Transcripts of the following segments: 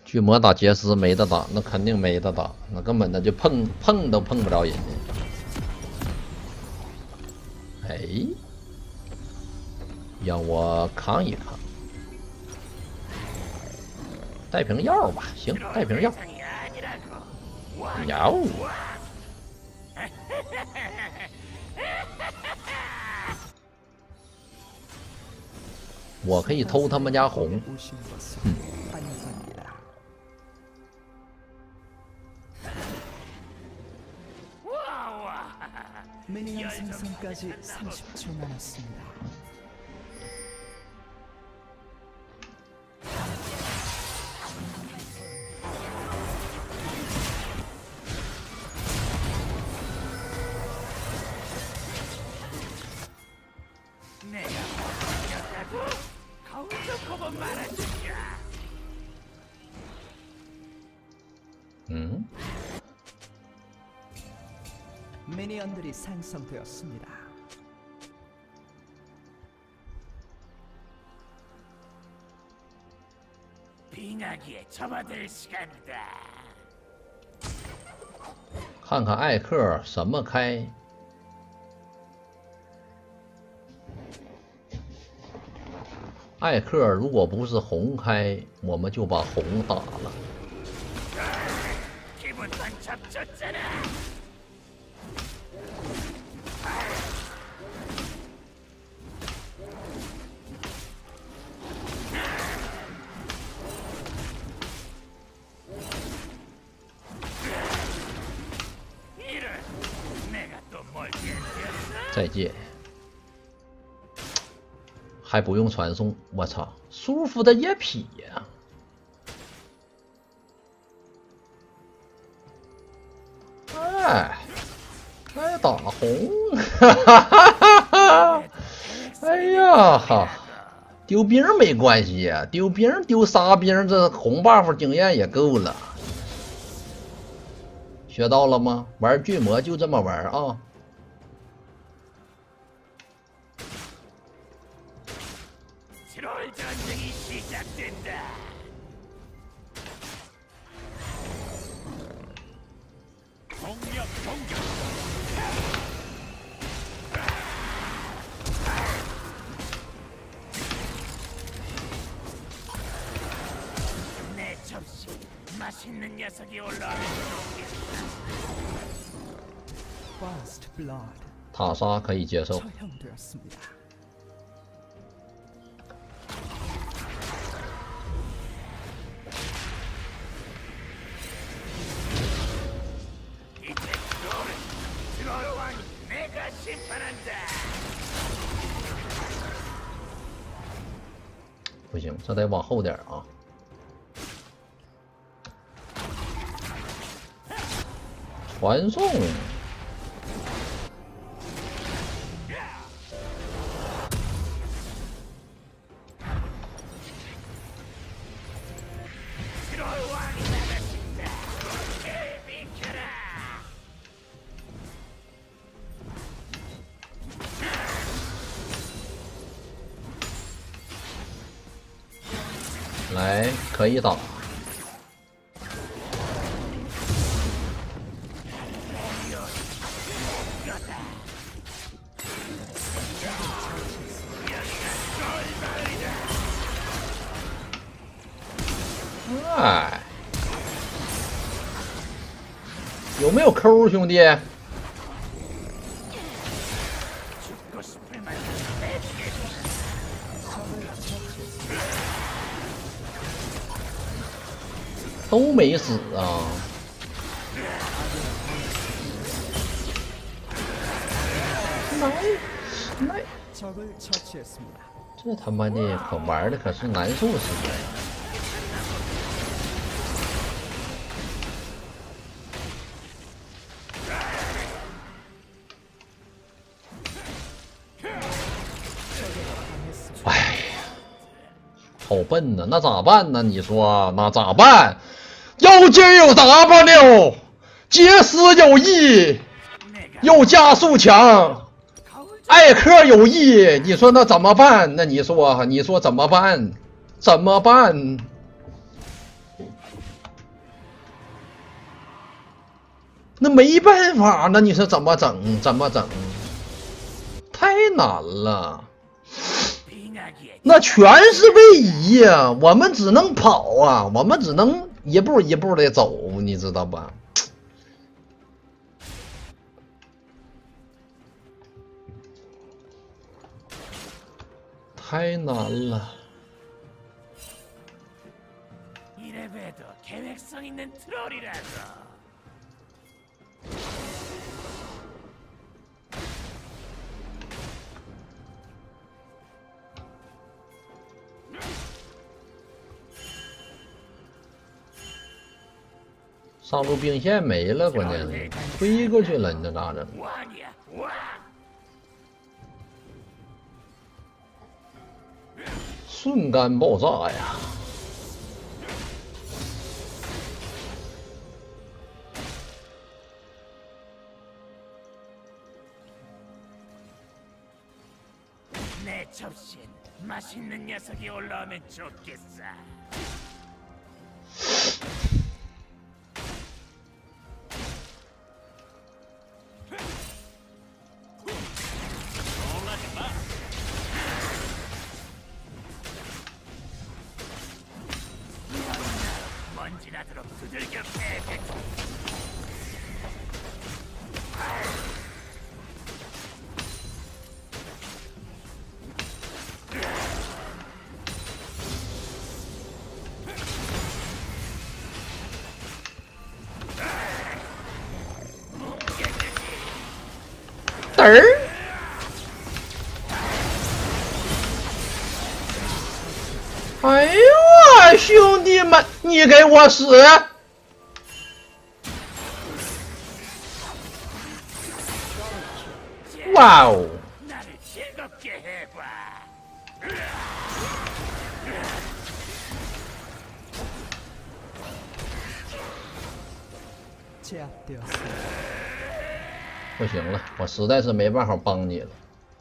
巨魔打杰斯没得打，那肯定没得打，那根本的就碰都碰不着人家。哎，让我扛一扛，带瓶药吧，行，带瓶药。药。我可以偷他们家红。 미니언 생성까지 30초 남았습니다. 미니언들이 생성되었습니다. 빙하기에 접어들 시간이다. 看看艾克什么开？艾克如果不是红开，我们就把红打了。 기분만 잡쳤잖아. 이런 내가 또 뭘 깨뜨렸어? 再见。还不用传送，我操，舒服的一批呀！ 哎，打红，哈哈哈哈哈！哎呀哈，丢兵没关系呀，丢兵丢仨兵，这红 buff 经验也够了。学到了吗？玩巨魔就这么玩啊！ 트롤 전쟁이 시작된다. 공격 공격. 내 접시 맛있는 녀석이 올라오면 좋겠다. First blood 塔莎可以接受。 처형되었습니다. 심판한다. 不行，这得往后点啊！传送。来，可以打。哎，有没有抠，兄弟？ 都没死啊！来， 적을 처치했습니다. 这他妈的可玩的可是难受死了。哎呀，好笨呐！那咋办呢？你说那咋办？ 妖精有 W， 杰斯有 E， 有加速强，艾克有 E， 你说那怎么办？那你说怎么办？怎么办？ 那没办法，那你说怎么整？怎么整？太难了。那全是位移呀，我们只能跑啊，我们只能一步一步的走，你知道吧？太难了。 이래봬도 계획성 있는 트롤이라고. 上路兵线没了，关键是推过去了，你这咋整？ 왕이야, 왕. 瞬间爆炸呀！ 내 접시엔 맛있는 녀석이 올라오면 좋겠어. 놀라지 마. 먼지 나도록 두들겨 패. 哎呦我兄弟们，你给我死！哇哦！ 나를 즐겁게 해봐. 제압되었습니다. 不行了，我实在是没办法帮你了。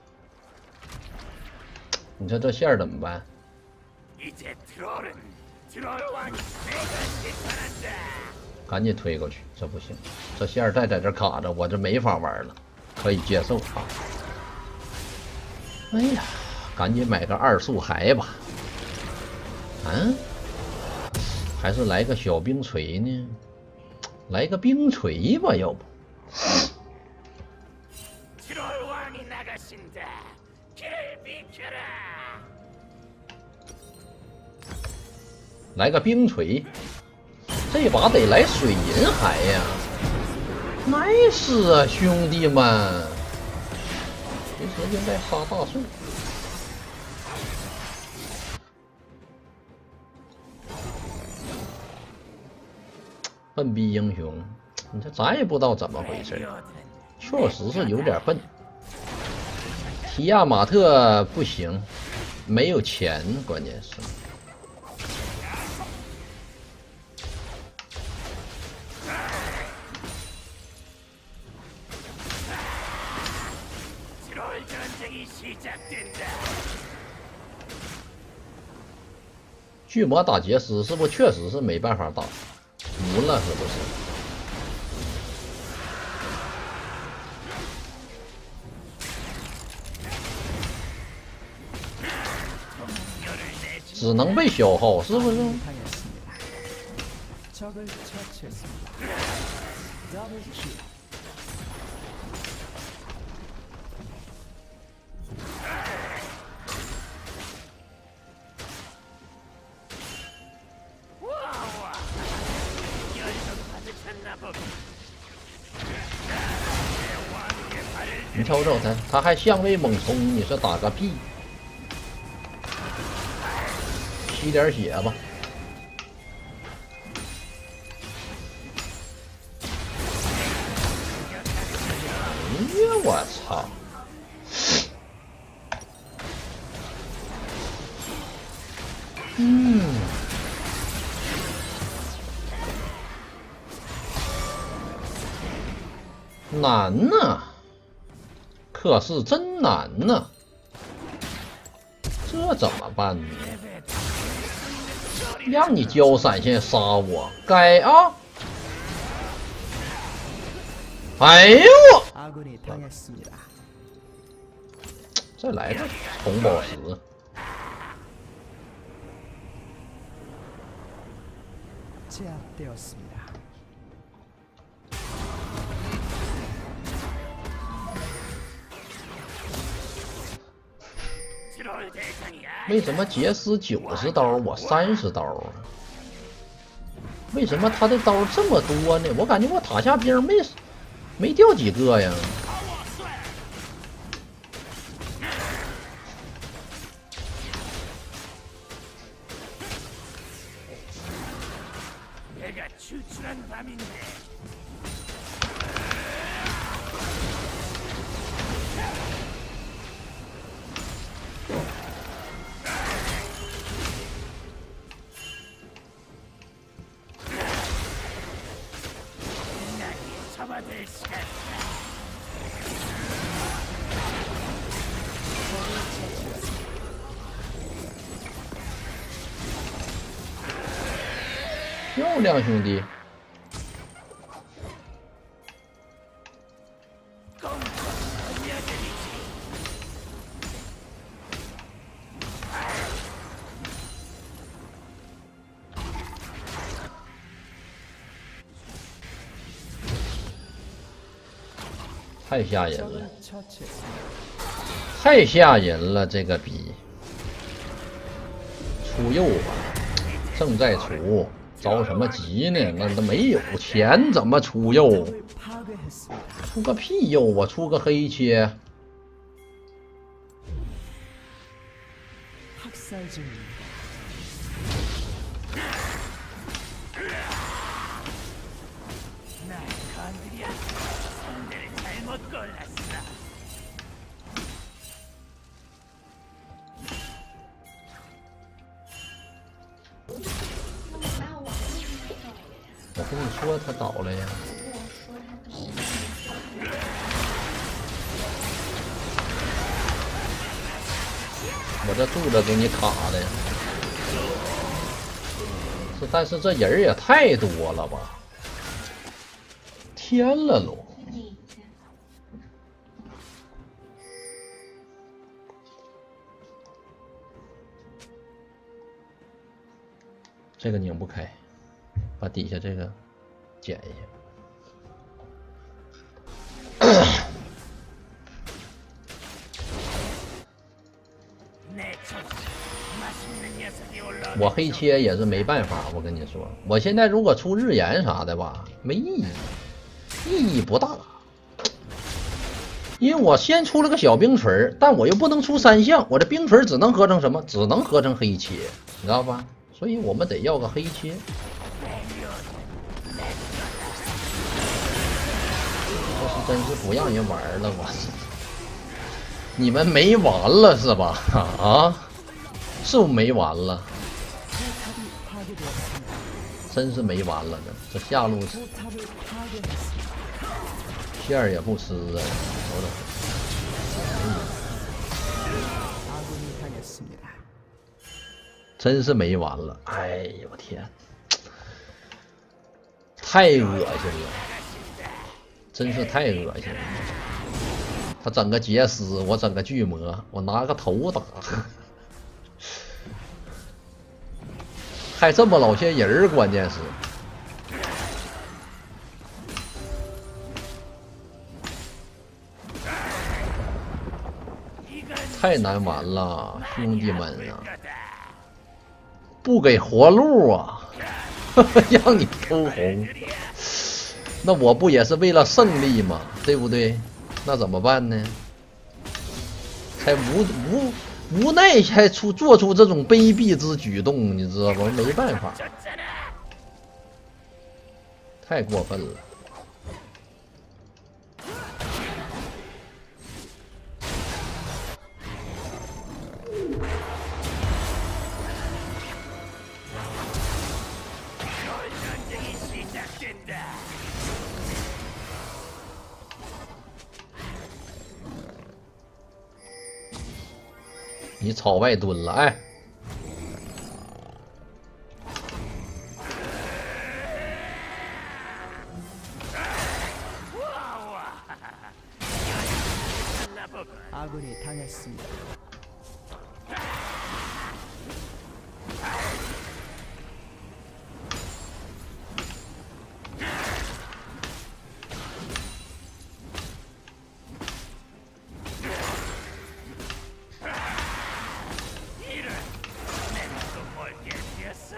你说这线儿怎么办？ 이제 트롤은 트롤 왕이 내가 심판한다. 赶紧推过去，这不行，这线儿再在这卡着，我这没法玩了。可以接受啊。哎呀，赶紧买个二速骸吧。嗯，还是来个小冰锤呢？来个冰锤吧，要不？ 트롤 왕이 나가신다. 길을 비켜라. 来个冰锤，这把得来水银骸呀！ nice 啊，兄弟们！随时应该杀大树。笨逼英雄，你这咱也不知道怎么回事，确实是有点笨。提亚马特不行，没有钱，关键是。 巨魔打杰斯是不是确实是没办法打？服了是不是？只能被消耗，是不是？ 적을 처치했습니다. 더블 킬. 보 你瞅瞅他还相位猛冲，你说打个屁！吸点血吧。哎呀，我操！难呐，可是真难呐，这怎么办呢？让你交闪现杀我，该啊！ 哎呦我， 아군이 당했습니다. 再来个红宝石。 제압되었습니다. 트롤 대상이 为什么杰斯90刀，我30刀啊？为什么他的刀这么多呢？我感觉我塔下兵没掉几个呀。 내가 추출한 밤인데 나이 잡아들 시간이다. 漂亮，兄弟！ 太吓人了， 적을 처치했습니다. 太吓人了！这个逼，出右吧，正在出，着什么急呢？那都没有钱，怎么出右？ 적을 파괴했습니다. 出个屁右啊！出个黑切， 학살 중입니다. 날 건드려 상대를 잘못 골랐어. 어, 我跟你说他倒了呀。 我这肚子给你卡的，但是这人也太多了吧，天了都！这个拧不开，把底下这个剪一下。 我黑切也是没办法，我跟你说，我现在如果出日炎啥的吧，没意义，意义不大，因为我先出了个小冰锤，但我又不能出3项，我这冰锤只能合成什么？只能合成黑切，你知道吧？所以我们得要个黑切。这是真是不让人玩了，我操！你们没完了是吧？啊？是不是没完了？ 포탑이 파괴되었습니다. 真是没完了，这下路 포탑을 파괴했습니다. 线儿也不吃啊！瞅瞅， 아군이 당했습니다. 真是没完了！哎呦我天，太恶心了，真是太恶心了。他整个杰斯，我整个巨魔，我拿个头打，还这么老些人儿，关键是。 太难玩了，兄弟们啊！不给活路啊，让你偷红，那我不也是为了胜利吗？对不对？那怎么办呢？才无奈才做出这种卑鄙之举动，你知道吗？没办法，太过分了。 你草外蹲了，哎！ 아군이 당했습니다. 이런 내가 또뭘 깨뜨렸어?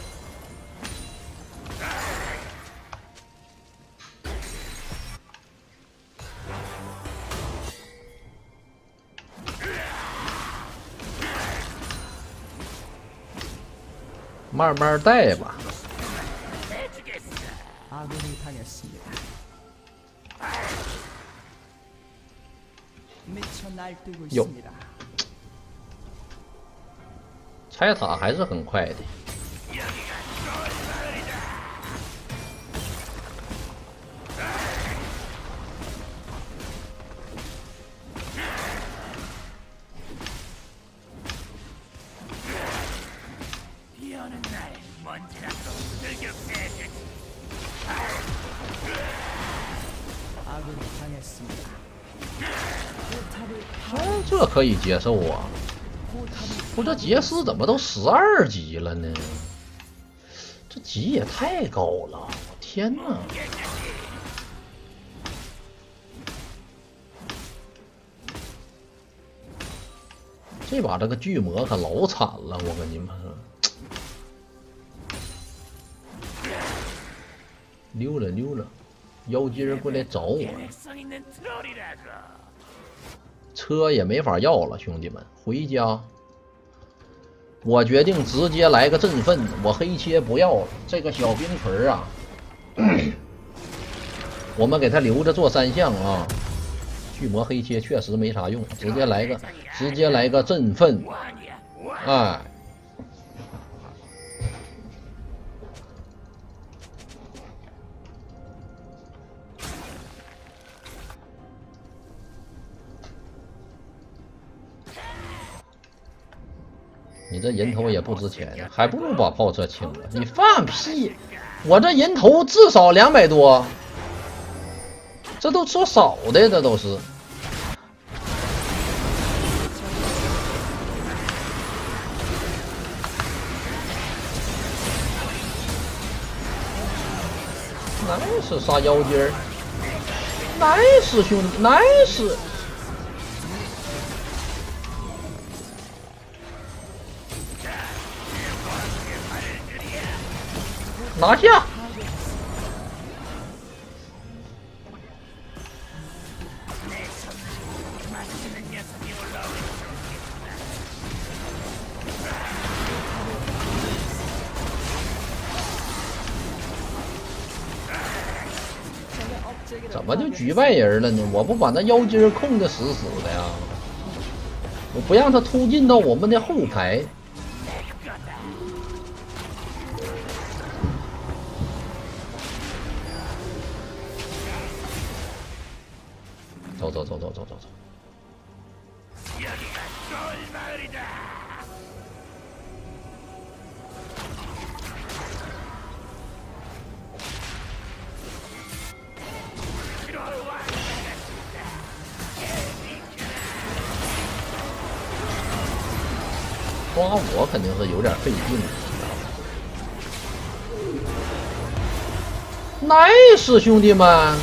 慢慢带吧。 해주겠어. 아군이 당했습니다. 미쳐 날뛰고 요. 있습니다. 拆塔还是很快的。 비 오는 날 먼지라도 두들겨 패주지. 아군이 당했습니다. 포탑을 这可以接受啊。 포탑이 不，这杰斯怎么都12级了呢？这级也太高了！我天哪！这把这个巨魔可老惨了，我跟你们说。溜了溜了，妖精儿过来找我， 계획성 있는 트롤이라고. 车也没法要了，兄弟们，回家。 我决定直接来个振奋，我黑切不要了。这个小冰锤啊，我们给他留着做3项啊。巨魔黑切确实没啥用，直接来个振奋， 왕이야. 왕. 哎。你这人头也不值钱，还不如把炮车清了。你放屁！我这人头至少200多，这都说少的，这都是。nice 杀妖精儿 ，nice 兄弟 ，nice。 拿下！ 怎么就局外人了呢？我不把那妖精控得死死的呀！我不让他突进到我们的后排。 走走走走走走走！ 여기가 쫄마을이다. 抓我肯定是有点费劲。nice 兄弟们！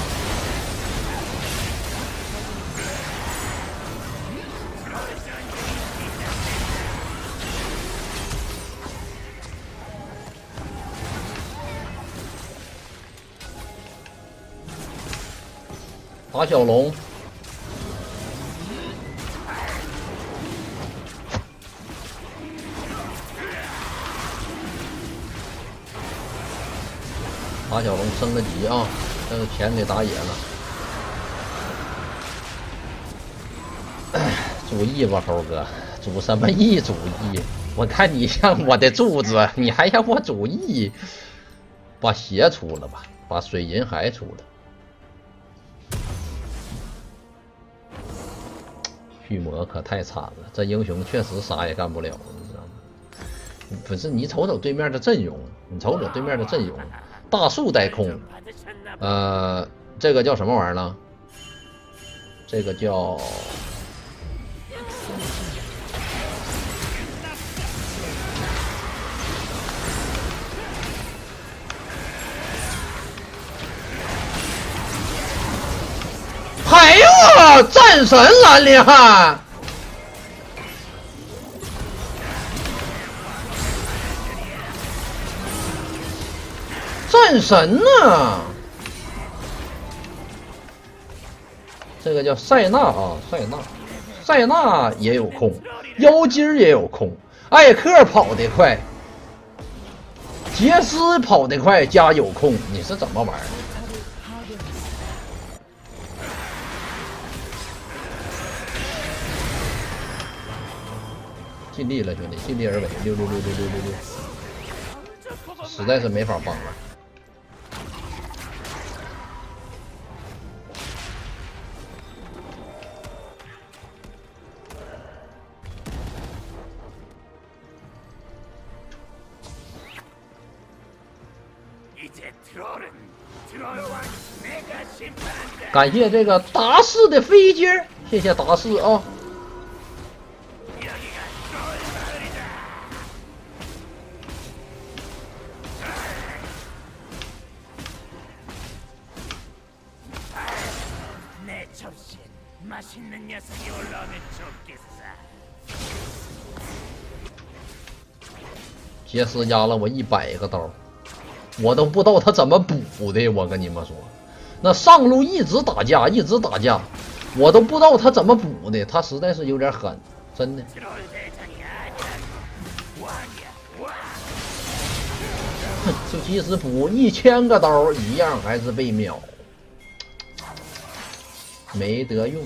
打小龙，打小龙升个级啊！这个钱给打野了。主义吧，猴哥，主什么义？主义？我看你像我的柱子，你还让我主义？把鞋出了吧，把水银还出了。 巨魔可太惨了，这英雄确实啥也干不了，你知道吗？不是你瞅瞅对面的阵容，你瞅瞅对面的阵容，大树带空，这个叫什么玩意儿呢？这个叫战神兰陵汉，战神呢？这个叫塞纳啊，塞纳也有空，妖精也有空，艾克跑得快，杰斯跑得快加有空，你是怎么玩的？尽力了，兄弟，尽力而为，溜，实在是没法帮了。感谢这个达士的飞机，谢谢达士啊。杰斯压了我100个刀，我都不知道他怎么补的。我跟你们说，那上路一直打架，我都不知道他怎么补的。他实在是有点狠，真的。就即使补1000个刀，一样还是被秒，没得用。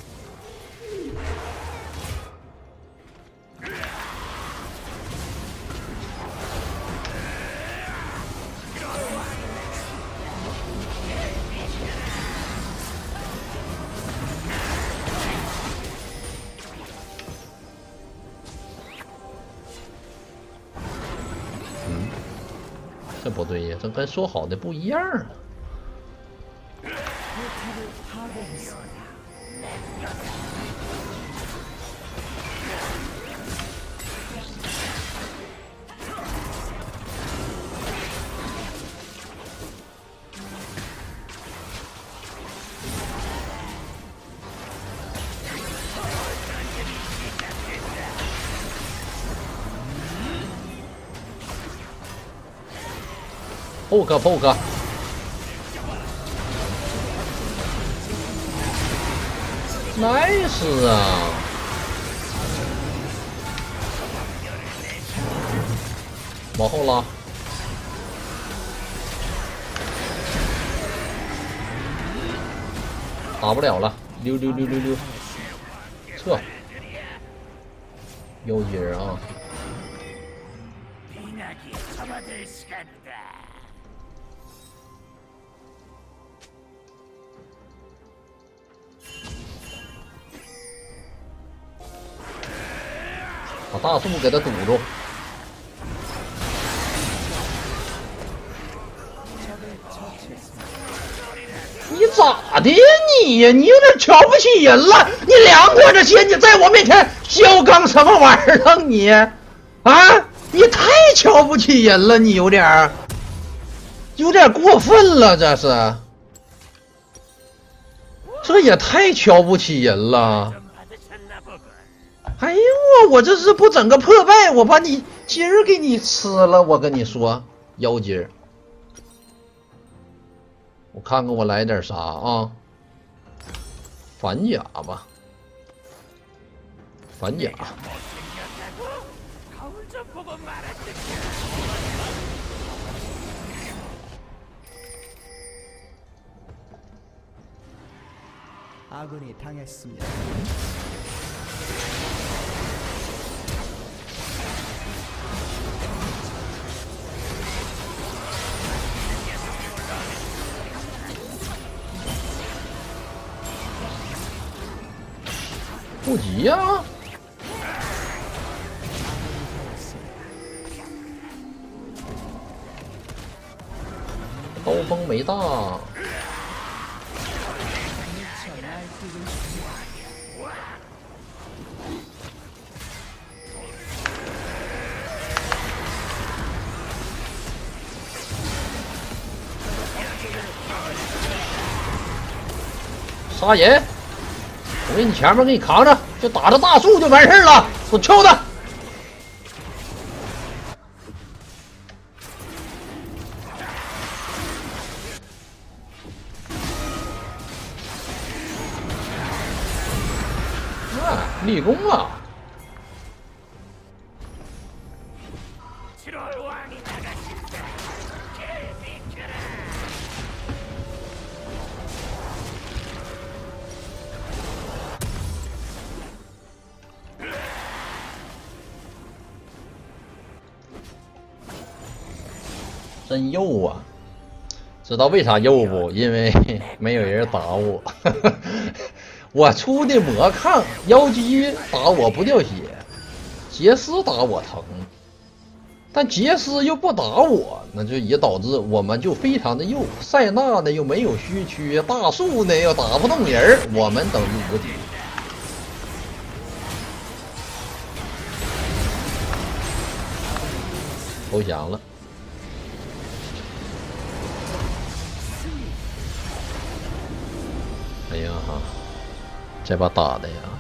这不对呀，这跟说好的不一样啊！poke， nice 啊！往后拉，打不了了，溜，撤，妖精啊！把大树给他堵住！你咋的呀你呀？你有点瞧不起人了！你凉快着些，你在我面前嚣张什么玩意儿啊你？啊！你太瞧不起人了，你有点过分了，这也太瞧不起人了！哎呦我这是不整个破败，我把你筋儿给你吃了！我跟你说，妖精儿，我看看我来点啥啊？反甲吧，反甲。 아군이 당했습니다. 不急呀！刀锋没大。杀人！ 我给你前面给你扛着，就打着大树就完事了。我敲他！啊，立功了！真幼啊！知道为啥幼不？因为没有人打我。我出的魔抗妖姬打我不掉血，杰斯打我疼，但杰斯又不打我，那就也导致我们就非常的幼。塞纳呢又没有虚区，大树呢又打不动人，我们等于无敌。投降了。哎呀哈，这把打的呀！